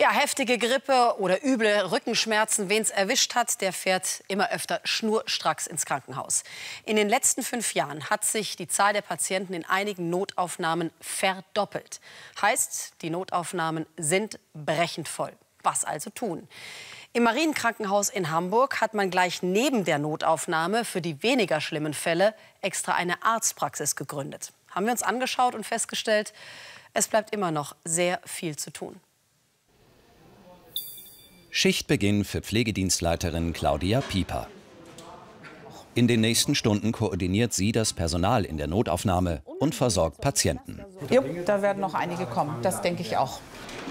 Ja, heftige Grippe oder üble Rückenschmerzen. Wen es erwischt hat, der fährt immer öfter schnurstracks ins Krankenhaus. In den letzten 5 Jahren hat sich die Zahl der Patienten in einigen Notaufnahmen verdoppelt. Heißt, die Notaufnahmen sind brechend voll. Was also tun? Im Marienkrankenhaus in Hamburg hat man gleich neben der Notaufnahme für die weniger schlimmen Fälle extra eine Arztpraxis gegründet. Haben wir uns angeschaut und festgestellt, es bleibt immer noch sehr viel zu tun. Schichtbeginn für Pflegedienstleiterin Claudia Pieper. In den nächsten Stunden koordiniert sie das Personal in der Notaufnahme und versorgt Patienten. Jo, da werden noch einige kommen, das denke ich auch.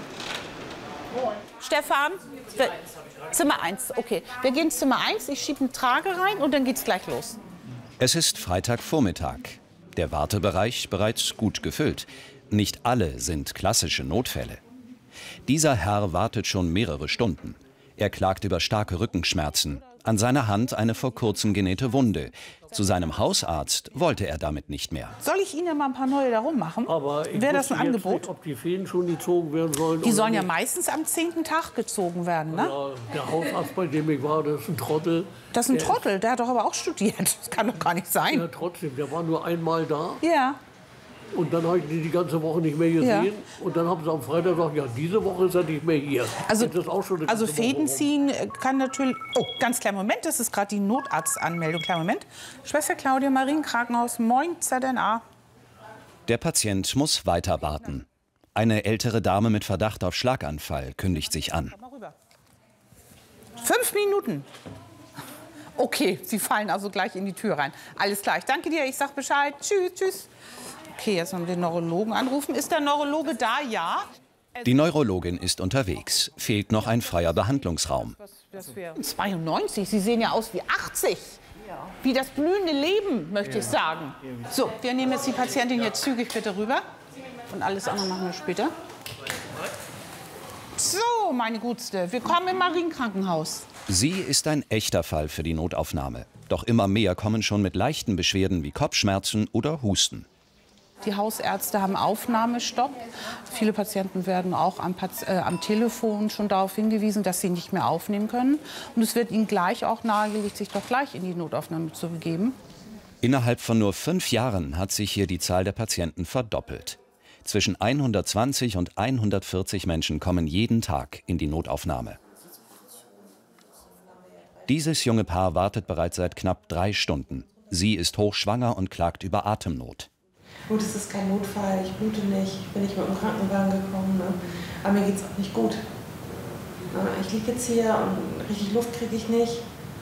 Stefan, Zimmer 1, okay. Wir gehen ins Zimmer 1, ich schiebe eine Trage rein und dann geht's gleich los. Es ist Freitagvormittag. Der Wartebereich bereits gut gefüllt. Nicht alle sind klassische Notfälle. Dieser Herr wartet schon mehrere Stunden. Er klagt über starke Rückenschmerzen. An seiner Hand eine vor kurzem genähte Wunde. Zu seinem Hausarzt wollte er damit nicht mehr. Soll ich Ihnen mal ein paar neue darum machen? Wäre das ein Angebot? Nicht, ob die Fäden schon gezogen werden sollen. Die sollen ja meistens am 10. Tag gezogen werden, ne? Ja, der Hausarzt, bei dem ich war, das ist ein Trottel. Das ist ein Trottel, der hat doch aber auch studiert. Das kann doch gar nicht sein. Ja, trotzdem, der war nur einmal da. Ja. Und dann habe ich die ganze Woche nicht mehr gesehen. Ja. Und dann haben sie am Freitag gesagt, ja, diese Woche ist er nicht mehr hier. Also, das ist auch schon also Fäden ziehen kann natürlich... Oh, ganz kleinen Moment, das ist gerade die Notarztanmeldung. Kleinen Moment. Schwester Claudia, Marienkrankenhaus, moin, ZNA. Der Patient muss weiter warten. Eine ältere Dame mit Verdacht auf Schlaganfall kündigt sich an. 5 Minuten. Okay, Sie fallen also gleich in die Tür rein. Alles klar, ich danke dir, ich sag Bescheid. Tschüss, tschüss. Okay, jetzt wollen wir den Neurologen anrufen. Ist der Neurologe da? Ja. Die Neurologin ist unterwegs. Fehlt noch ein freier Behandlungsraum. 92, Sie sehen ja aus wie 80. Wie das blühende Leben, möchte ich sagen. So, wir nehmen jetzt die Patientin hier zügig bitte rüber. Und alles andere machen wir später. So, meine Gutste, willkommen im Marienkrankenhaus. Sie ist ein echter Fall für die Notaufnahme. Doch immer mehr kommen schon mit leichten Beschwerden wie Kopfschmerzen oder Husten. Die Hausärzte haben Aufnahmestopp. Viele Patienten werden auch am Telefon schon darauf hingewiesen, dass sie nicht mehr aufnehmen können. Und es wird ihnen gleich auch nahegelegt, sich doch gleich in die Notaufnahme zu begeben. Innerhalb von nur 5 Jahren hat sich hier die Zahl der Patienten verdoppelt. Zwischen 120 und 140 Menschen kommen jeden Tag in die Notaufnahme. Dieses junge Paar wartet bereits seit knapp 3 Stunden. Sie ist hochschwanger und klagt über Atemnot. Gut, es ist kein Notfall, ich blute nicht, ich bin nicht mit dem Krankenwagen gekommen, ne? Aber mir geht es auch nicht gut. Ne? Ich liege jetzt hier und richtig Luft kriege ich nicht.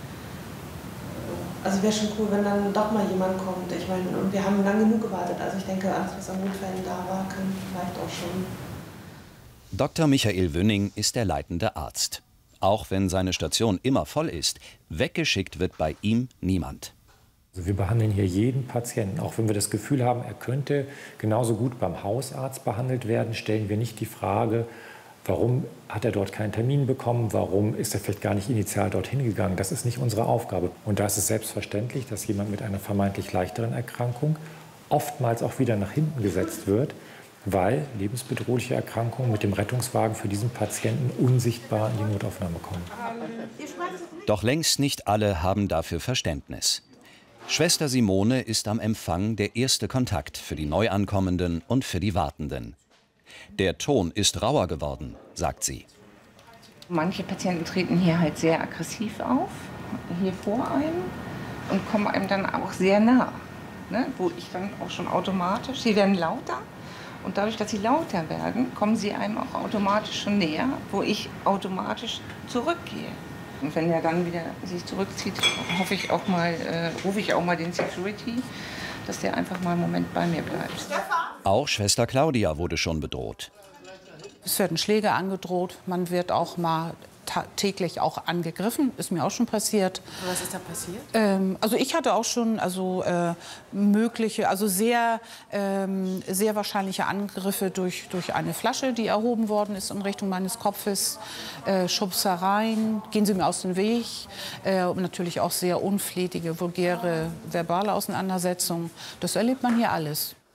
Also wäre schon cool, wenn dann doch mal jemand kommt. Ich meine, und wir haben lang genug gewartet, also ich denke, alles, was an Notfällen da war, kann vielleicht auch schon. Dr. Michael Wünning ist der leitende Arzt. Auch wenn seine Station immer voll ist, weggeschickt wird bei ihm niemand. Also wir behandeln hier jeden Patienten. Auch wenn wir das Gefühl haben, er könnte genauso gut beim Hausarzt behandelt werden, stellen wir nicht die Frage, warum hat er dort keinen Termin bekommen, warum ist er vielleicht gar nicht initial dorthin gegangen. Das ist nicht unsere Aufgabe. Und da ist es selbstverständlich, dass jemand mit einer vermeintlich leichteren Erkrankung oftmals auch wieder nach hinten gesetzt wird, weil lebensbedrohliche Erkrankungen mit dem Rettungswagen für diesen Patienten unsichtbar in die Notaufnahme kommen. Doch längst nicht alle haben dafür Verständnis. Schwester Simone ist am Empfang der erste Kontakt für die Neuankommenden und für die Wartenden. Der Ton ist rauer geworden, sagt sie. Manche Patienten treten hier halt sehr aggressiv auf, hier vor einem, und kommen einem dann auch sehr nah. Ne? Wo ich dann auch schon automatisch, sie werden lauter, und dadurch, dass sie lauter werden, kommen sie einem auch automatisch schon näher, wo ich automatisch zurückgehe. Und wenn er dann wieder sich zurückzieht, rufe ich auch mal den Security, dass der einfach mal einen Moment bei mir bleibt. Auch Schwester Claudia wurde schon bedroht. Es werden Schläge angedroht, man wird auch mal täglich auch angegriffen, ist mir auch schon passiert. Was ist da passiert? Also ich hatte auch schon mögliche, also sehr wahrscheinliche Angriffe durch eine Flasche, die erhoben worden ist in Richtung meines Kopfes, Schubsereien, gehen Sie mir aus dem Weg, und natürlich auch sehr unflätige, vulgäre verbale Auseinandersetzungen. Das erlebt man hier alles.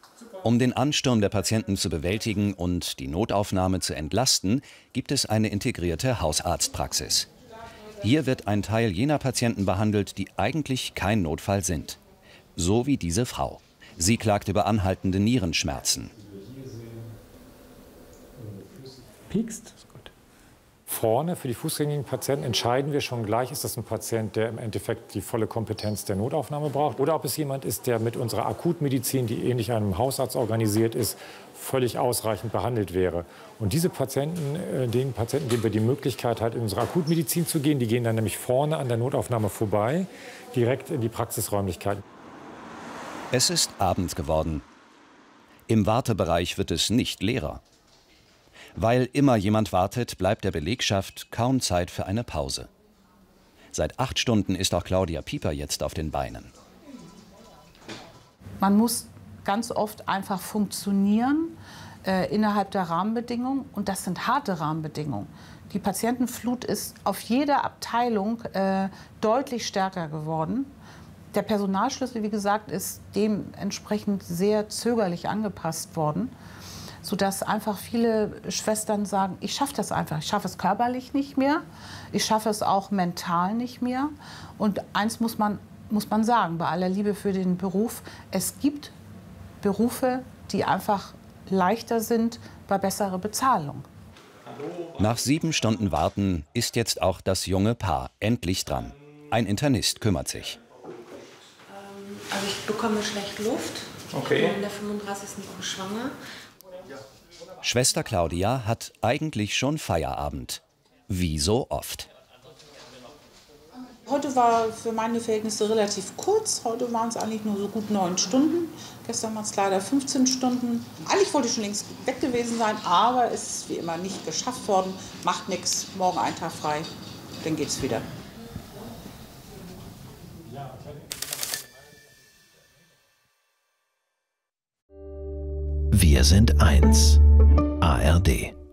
Um den Ansturm der Patienten zu bewältigen und die Notaufnahme zu entlasten, gibt es eine integrierte Hausarztpraxis. Hier wird ein Teil jener Patienten behandelt, die eigentlich kein Notfall sind. So wie diese Frau. Sie klagt über anhaltende Nierenschmerzen. Piekst. Vorne für die fußgängigen Patienten entscheiden wir schon gleich, ist das ein Patient, der im Endeffekt die volle Kompetenz der Notaufnahme braucht, oder ob es jemand ist, der mit unserer Akutmedizin, die ähnlich einem Hausarzt organisiert ist, völlig ausreichend behandelt wäre. Und diese Patienten, den Patienten geben wir die Möglichkeit, halt in unsere Akutmedizin zu gehen. Die gehen dann nämlich vorne an der Notaufnahme vorbei, direkt in die Praxisräumlichkeiten. Es ist Abend geworden. Im Wartebereich wird es nicht leerer. Weil immer jemand wartet, bleibt der Belegschaft kaum Zeit für eine Pause. Seit 8 Stunden ist auch Claudia Pieper jetzt auf den Beinen. Man muss ganz oft einfach funktionieren innerhalb der Rahmenbedingungen. Und das sind harte Rahmenbedingungen. Die Patientenflut ist auf jeder Abteilung deutlich stärker geworden. Der Personalschlüssel, wie gesagt, ist dementsprechend sehr zögerlich angepasst worden, sodass einfach viele Schwestern sagen, ich schaffe das einfach. Ich schaffe es körperlich nicht mehr, ich schaffe es auch mental nicht mehr. Und eins muss man sagen, bei aller Liebe für den Beruf, es gibt Berufe, die einfach leichter sind bei besserer Bezahlung. Nach 7 Stunden Warten ist jetzt auch das junge Paar endlich dran. Ein Internist kümmert sich. Also ich bekomme schlecht Luft. Okay. Ich bin in der 35. Woche schwanger. Schwester Claudia hat eigentlich schon Feierabend. Wie so oft. Heute war für meine Verhältnisse relativ kurz. Heute waren es eigentlich nur so gut 9 Stunden. Gestern waren es leider 15 Stunden. Eigentlich wollte ich schon längst weg gewesen sein, aber es ist wie immer nicht geschafft worden. Macht nichts, morgen ein Tag frei, dann geht's wieder. Wir sind eins. ARD.